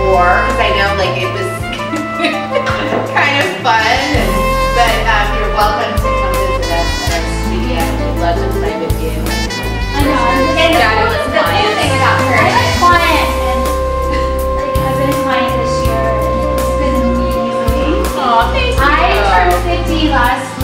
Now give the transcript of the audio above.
more because I know like it was kind of fun. But you're welcome to come visit us at our studio. We'd love to play with you. I know. And the cool thing about her, I'm a client, and like I've been a client this year, and it's been amazing. Oh, thank you. I turned 50 last